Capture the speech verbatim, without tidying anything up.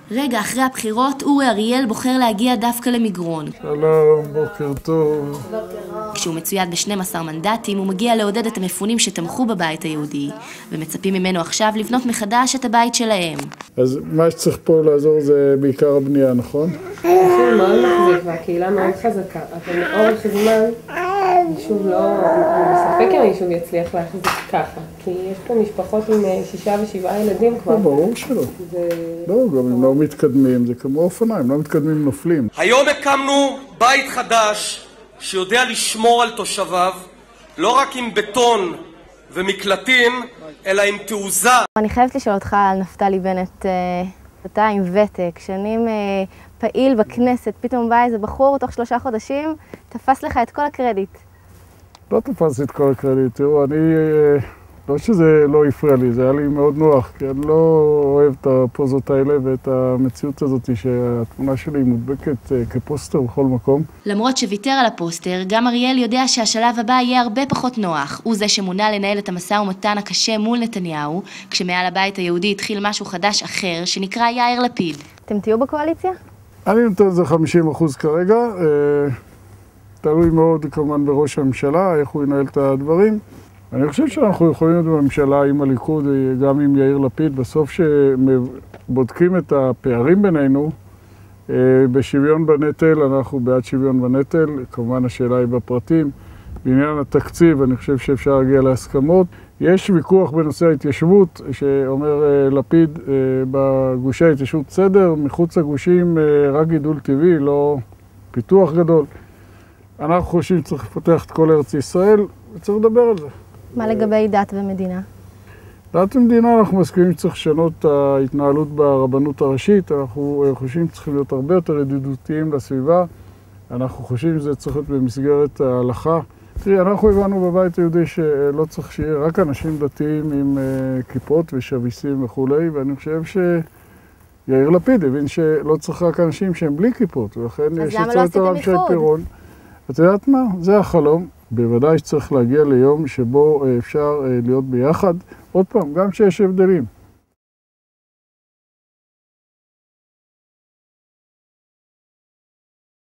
רגע אחרי הבחירות, אורי אריאל בוחר להגיע דווקא למגרון. שלום, בוקר טוב. כשהוא מצויד ב-שנים עשר מנדטים, הוא מגיע לעודד את המפונים שתמכו בבית היהודי, ומצפים ממנו עכשיו לבנות מחדש את הבית שלהם. אז מה שצריך פה לעזור זה בעיקר הבנייה, נכון? זה מאוד מחזיק והקהילה מאוד חזקה, אבל לאורך זמן היישוב לא, אני מספק אם היישוב יצליח להחזיק ככה, כי יש פה משפחות עם שישה ושבעה ילדים כבר. לא, ברור שלא. לא, גם אם לא מתקדמים, זה כמו אופניים, לא מתקדמים נופלים. היום הקמנו בית חדש שיודע לשמור על תושביו, לא רק עם בטון ומקלטים, אלא עם תעוזה. אני חייבת לשאול אותך על נפתלי בנט, אתה עם ותק, שנים פעיל בכנסת, פתאום בא איזה בחור, תוך שלושה חודשים, תפס לך את כל הקרדיט. לא תפס את כל הקרדיט, תראו, אני, לא שזה לא הפריע לי, זה היה לי מאוד נוח, כי אני לא אוהב את הפוזות האלה ואת המציאות הזאת שהתמונה שלי מודבקת כפוסטר בכל מקום. למרות שוויתר על הפוסטר, גם אריאל יודע שהשלב הבא יהיה הרבה פחות נוח. הוא זה שמונה לנהל את המשא ומתן הקשה מול נתניהו, כשמעל הבית היהודי התחיל משהו חדש אחר, שנקרא יאיר לפיד. אתם תהיו בקואליציה? אני נותן לזה חמישים אחוז כרגע, תלוי מאוד כמובן בראש הממשלה, איך הוא ינהל את הדברים. אני חושב שאנחנו יכולים להיות בממשלה עם הליכוד, גם עם יאיר לפיד, בסוף שבודקים את הפערים בינינו, בשוויון בנטל, אנחנו בעד שוויון בנטל, כמובן השאלה היא בפרטים. בעניין התקציב, אני חושב שאפשר להגיע להסכמות. יש ויכוח בנושא ההתיישבות, שאומר לפיד, בגושי ההתיישבות בסדר, מחוץ לגושים רק גידול טבעי, לא פיתוח גדול. אנחנו חושבים שצריך לפתח את כל ארץ ישראל, וצריך לדבר על זה. מה לגבי דת ומדינה? דת ומדינה, אנחנו מסכימים שצריך לשנות את ההתנהלות ברבנות הראשית, אנחנו חושבים שצריכים להיות הרבה יותר ידידותיים לסביבה, אנחנו חושבים שזה צריך להיות במסגרת ההלכה. תראי, אנחנו הבנו בבית היהודי שלא צריך שיהיה רק אנשים דתיים עם כיפות ושביסים וכולי, ואני חושב שיאיר לפיד הבין שלא צריך רק אנשים שהם בלי כיפות, ולכן יש יצא את הרב שי פירון. את יודעת מה? זה החלום. בוודאי שצריך להגיע ליום שבו אפשר להיות ביחד. עוד פעם, גם שיש הבדלים.